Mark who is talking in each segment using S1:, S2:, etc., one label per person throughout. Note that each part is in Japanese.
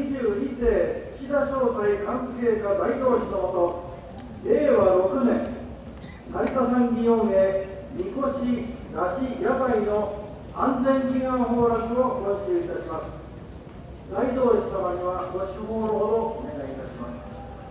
S1: 22世岸田商会関係課大同氏のもと、令和6年成田山祇園へみこし出し野外の安全祈願崩落をご支給いたします。大同氏様にはご守法のほどお願いいたします。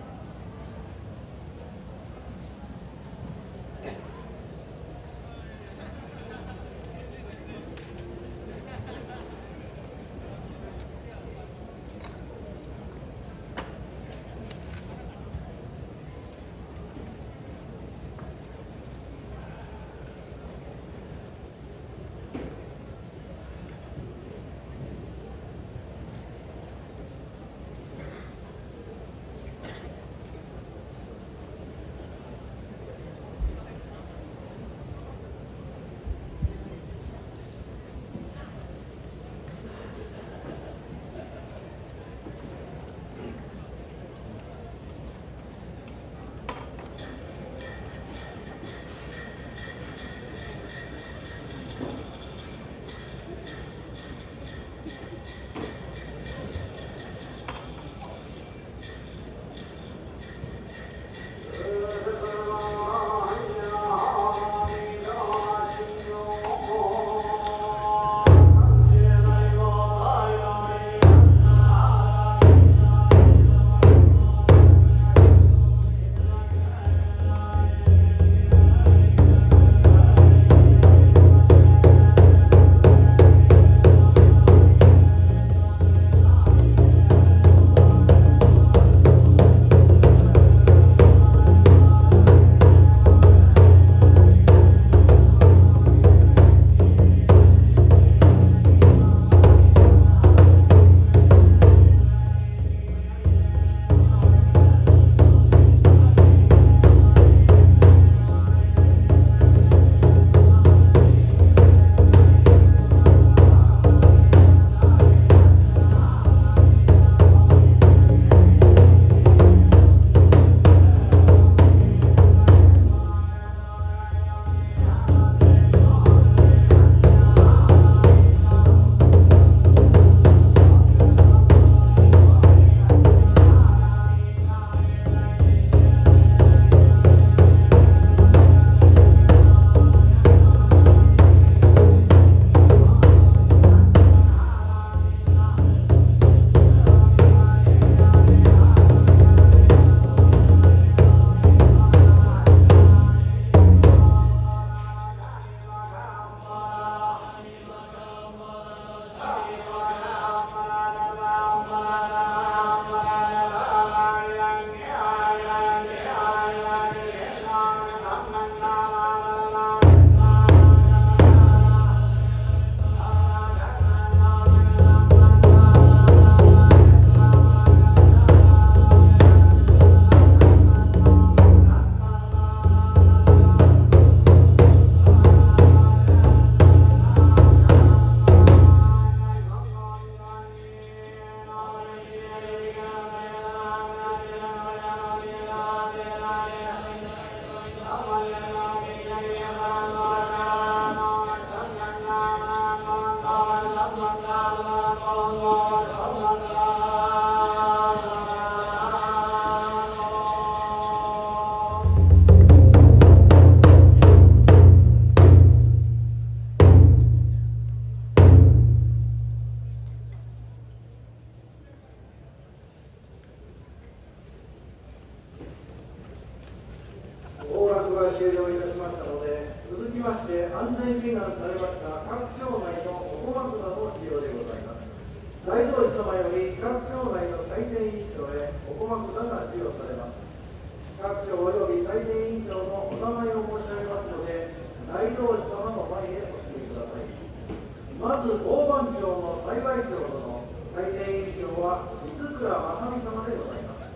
S1: 終了いたしましたので、続きまして安全祈願されました各町内のおこま札の使用でございます。大同氏様より各町内の祭典委員長へおこま札が授与されます。各町及び祭典委員長のお名前を申し上げますので、大同氏様の前へお進みください。まず大番町の幸町の祭典委員長は三倉正美様でございます。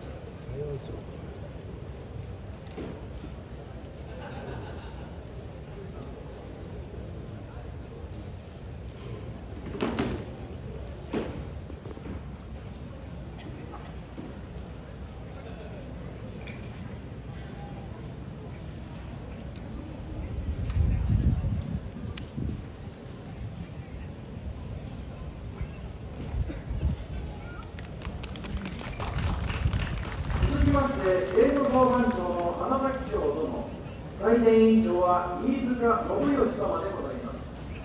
S1: して営務総番長の花崎町殿、採点委員長は飯塚信義様でございます。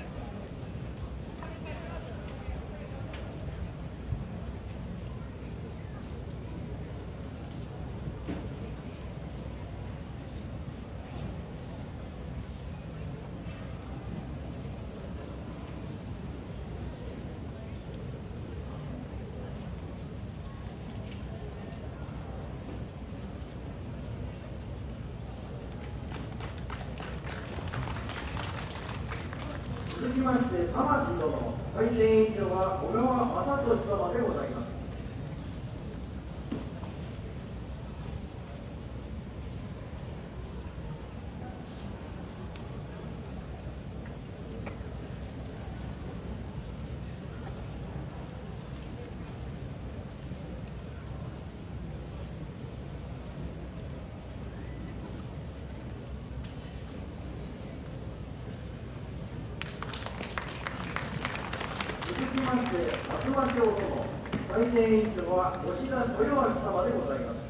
S1: 続きまして、玉木殿、採点委員長は小川正俊様でございます。続きまして、松間町殿、採点委員長は吉田豊明様でございます。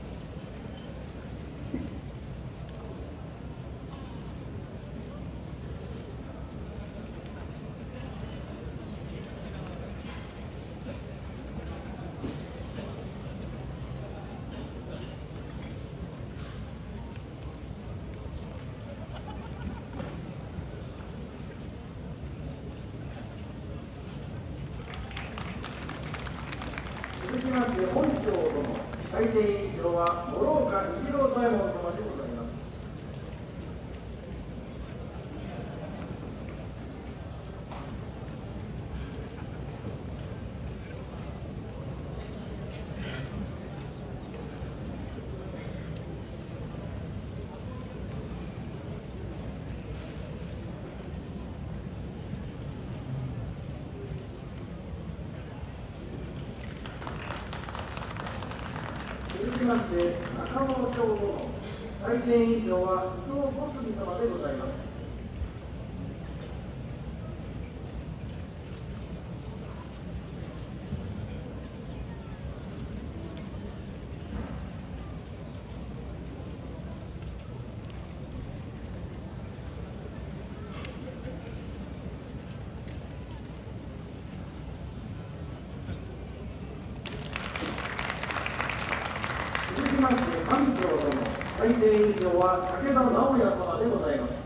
S1: 続きまして、本町殿、採点委員長は諸岡一郎左衛門様でございます。続きまして、中野町殿、採点委員長は伊藤小杉様でございます。続きまして、上町殿、採点委員長は武田直也様でございます。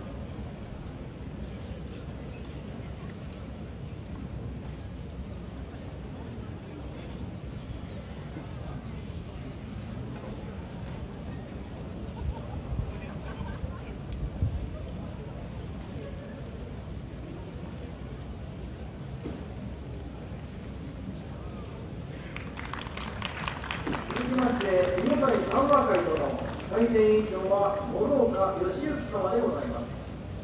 S1: 続きまして、犬飼三和会殿、採点委員長は諸岡義行様でございます。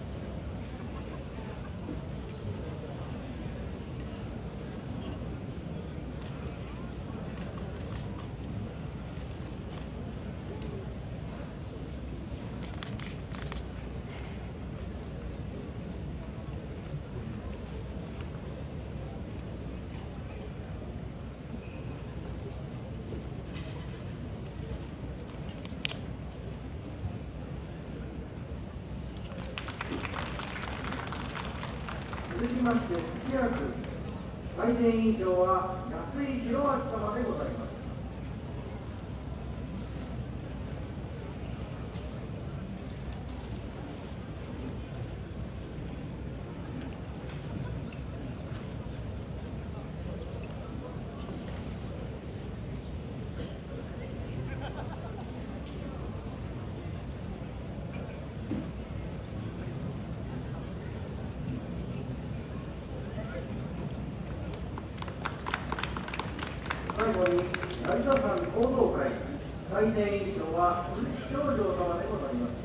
S1: 続きまして、土屋区、採点委員長は安井博明様でございます。最後に成田山行動会、採点委員長は鈴木長城様でございます。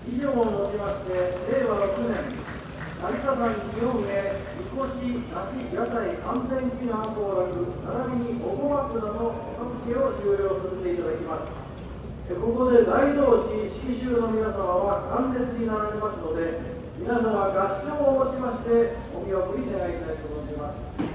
S1: 以上をもちまして、令和6年、成田山清梅、みこし、梨、屋台、安全祈願当落、並びにおこま札のお付けを終了させていただきます。ここで大同市式州の皆様は貫列になられますので、皆様合唱をもちましてお見送り願いたいと思います。